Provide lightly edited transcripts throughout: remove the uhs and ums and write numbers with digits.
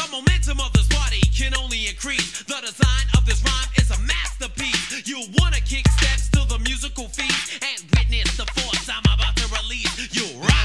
momentum of this party can only increase. The design of this rhyme is a masterpiece. You wanna kick steps to the musical feast and witness the force I'm about to release. You rock.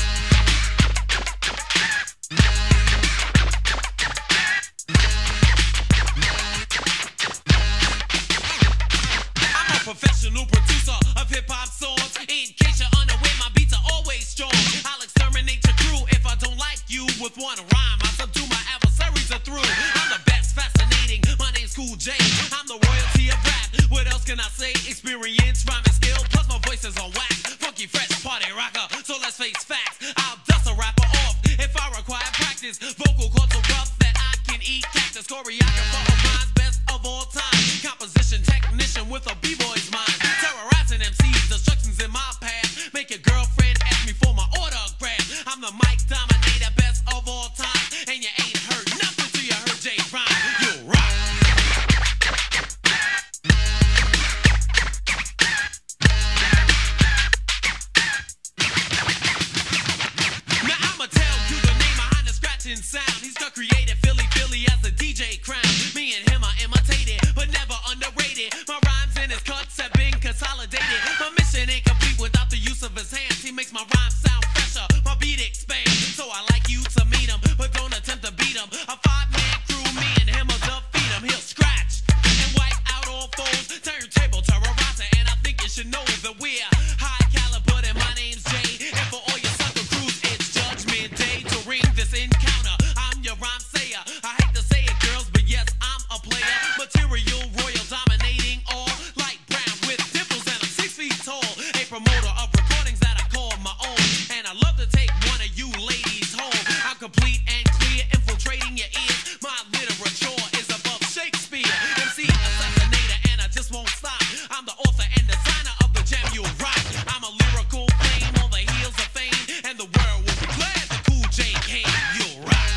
I'm a professional producer of hip-hop songs. In case you're unaware, my beats are always strong. I'll exterminate your crew if I don't like you. With one rhyme, I subdue my adversaries are through. I'm the best, fascinating. My name's Skool J. I'm the royalty of rap. What else can I say? Experience, rhyming skill, plus my voice is on wax. Funky, fresh, party rocker. So let's face facts. I'll dust a rapper off if I require practice. Vocal cords so rough that I can eat cactus. Choreographer of mine's best of all time. Composition technician with a b-boy's mind. Terrorizing MCs, destructions in my path. Make your girlfriend ask me for my autograph. I'm the mic dominator, best of all time. And you ain't heard nothing till you heard J rhyme. You rock. Now I'ma tell you the name behind the scratching sound. He's the creative Philly as the DJ crown. Me and him are imitated, but never underrated. My rhymes and his cuts have been consolidated. My mission ain't complete without the use of his hands. He makes my rhymes sound fresher, my beat expands. So I like you to meet him, but don't attempt to beat him. A five-man crew, me and him will defeat him. He'll scratch and wipe out all foes. Turntable terrorizer, and I think you should know that we're high caliber and my name's Jay. And for all your sucker crews, it's Judgment Day. To ring this encounter, I'm your rhyme sayer. I hate to say it, girls, but yes, I'm a player. Material royal dominating all. Light brown with dimples and I'm 6 feet tall. A promoter of recordings that I call my own. And I love to take one of you ladies home. I'm complete and clear, infiltrating your ears. My literature is above Shakespeare. MC assassinator, and I just won't stop. I'm the author and designer of the jam you'll rock. I'm a lyrical flame on the heels of fame, and the world will be glad the Cool J came. You'll rock.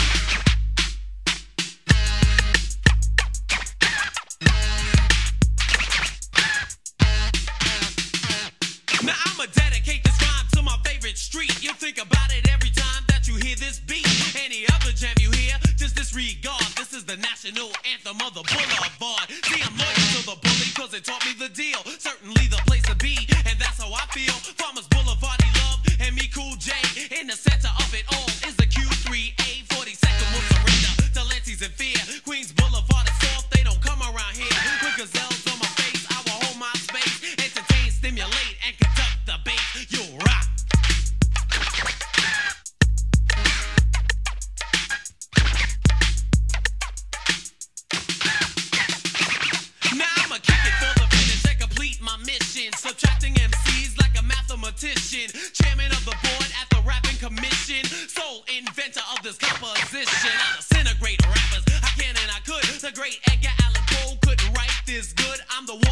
Now I'ma dedicate this rhyme to my favorite street. You think about it every time that you hear this beat. Any other jam you hear, just disregard. This is the national anthem of the boulevard. See, I'm loyal to the bully cause it taught me the deal. Certainly the place to be, and that's how I feel. Farmers Boulevard, he love, and me Cool J. In the center of it all is the Q3A. 42nd will surrender to Lancy's and fear. Queens Boulevard is soft, they don't come around here. With gazelles on my face, I will hold my space. Entertain, stimulate, and conduct the bass. You'll rock. Now I'ma kick it for the finish and complete my mission. Subtracting MCs like a mathematician. Chairman of the board at the rapping commission. Sole inventor of this composition. I disintegrate rappers, I can and I could. The great Edgar Allan Poe couldn't write this good. I'm the one